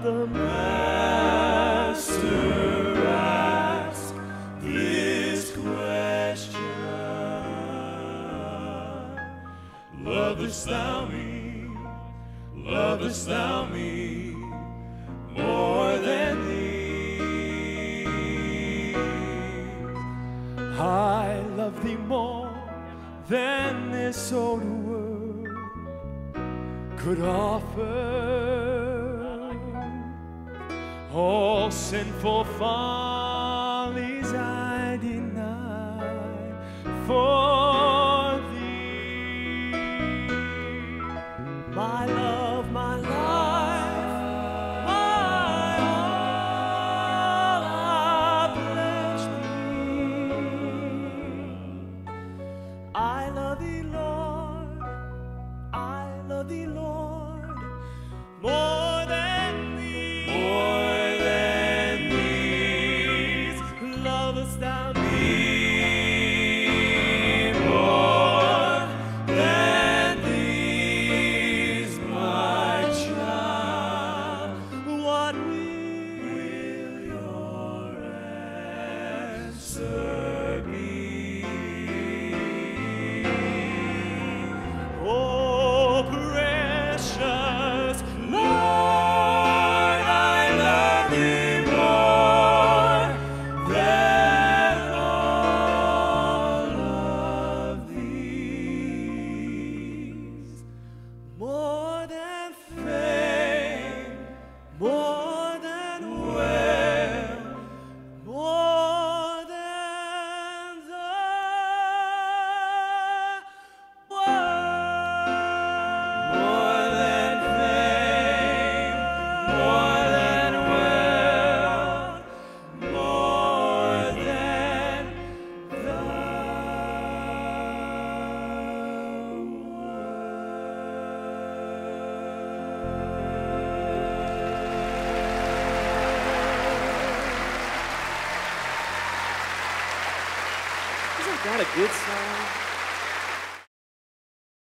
the Master asks this question: Lovest thou me? Lovest thou me more than these? I love thee more than this old world could offer. All sinful follies I deny for thee. My love, my life, my all, I pledge thee. I love thee, Lord, I love thee, Lord, more than these. More than these. Lovest thou me more than these, my child? What will your answer be? Oh, precious Lord, I love thee more than all of these. More than fame, more than wealth, more than the world. More than fame, more than wealth, more than the Isn't that a good song?